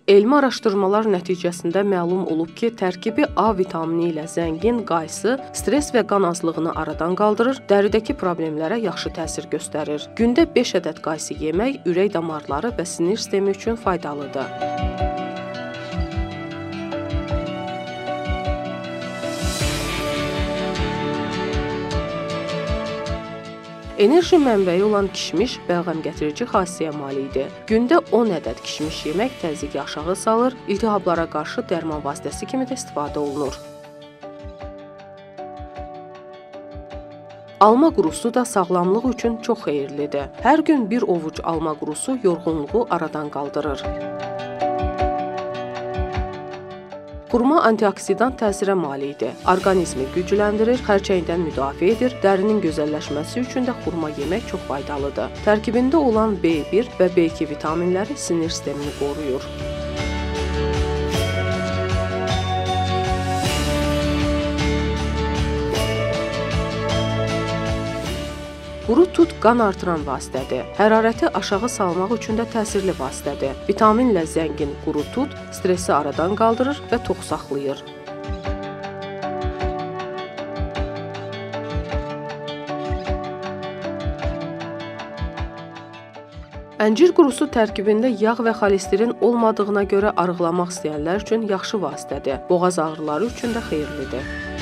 Elmi araşdırmalar nəticəsində məlum olub ki, tərkibi A vitamini ilə zəngin qaysı stress və qan azlığını aradan qaldırır, dəridəki problemlərə yaxşı təsir göstərir. Gündə 5 ədəd qaysı yemək ürək damarları və sinir sistemi üçün faydalıdır. Enerji mənbəyi olan kişmiş bəlğəmgətirici xassəyə malikdir. Gündə 10 ədəd kişmiş yemək təzyiqi aşağı salır, iltihablara qarşı dərman vasitəsi kimi də istifadə olunur. Alma qurusu da sağlamlıq üçün çox xeyirlidir. Hər gün bir ovuc alma qurusu yorğunluğu aradan qaldırır. Xurma antioksidant təsirə malikdir. Orqanizmi gücləndirir, xərçəngdən müdafiə edir, dərinin gözəlləşməsi üçün də xurma yemək çox faydalıdır. Tərkibində olan B1 və B2 vitaminləri sinir sistemini qoruyur. Quru tut qan artıran vasitədir. Hərarəti aşağı salmaq üçün də təsirli vasitədir. Vitaminlə zəngin quru tut stressi aradan qaldırır və tox saxlayır. Əncir qurusu tərkibində yağ və xolesterin olmadığına görə arıqlamaq istəyənlər üçün yaxşı vasitədir. Boğaz ağrıları üçün də xeyirlidir.